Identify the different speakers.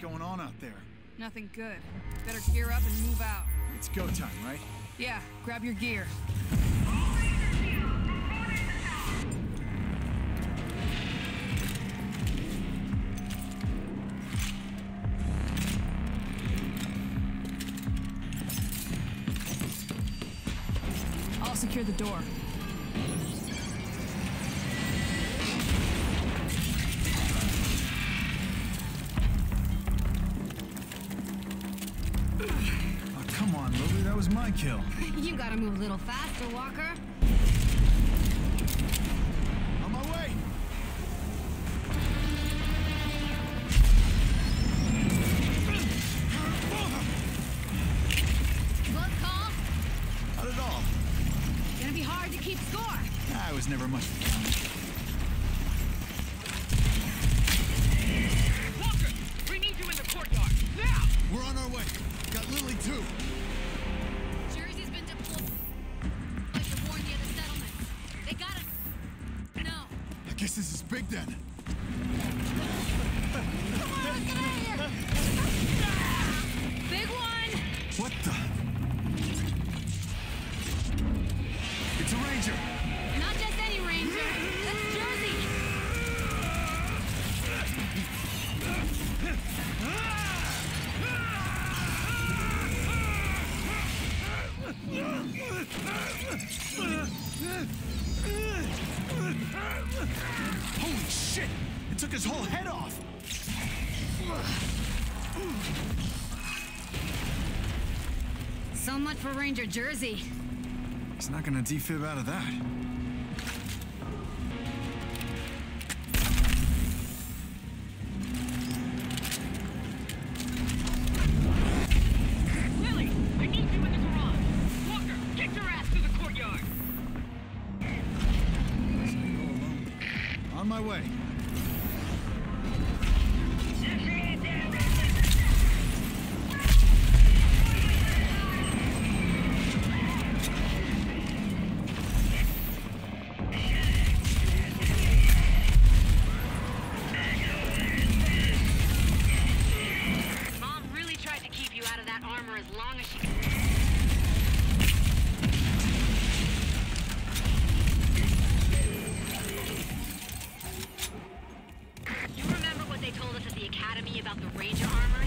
Speaker 1: going on out there?
Speaker 2: Nothing good. Better gear up and move out.
Speaker 1: It's go time, right?
Speaker 2: Yeah, grab your gear. I'll secure the door.
Speaker 1: Oh, come on, Lily, that was my kill.
Speaker 3: You gotta move a little faster, Walker.
Speaker 1: On my way!
Speaker 3: Close call.
Speaker 1: Not at all.
Speaker 3: Gonna be hard to keep score.
Speaker 1: I was never much fun.
Speaker 4: Walker, we need you in the courtyard, now!
Speaker 1: We're on our way. Got Lily, too.
Speaker 3: Jersey's been deployed. Like to warn the other settlements. They gotta... No.
Speaker 1: I guess this is big, then.
Speaker 3: Come on, let's get out of here! Big one!
Speaker 1: What the? It's a ranger.
Speaker 3: Not just any ranger. That's Jersey.
Speaker 1: Holy shit! It took his whole head off!
Speaker 3: So much for Ranger Jersey.
Speaker 1: He's not gonna defib out of that.
Speaker 4: Lily, I need you in the garage. Walker, get your ass to the courtyard.
Speaker 1: On my way.
Speaker 3: Mom really tried to keep you out of that armor as long as she could. You remember what they told us at the academy about the Ranger armor?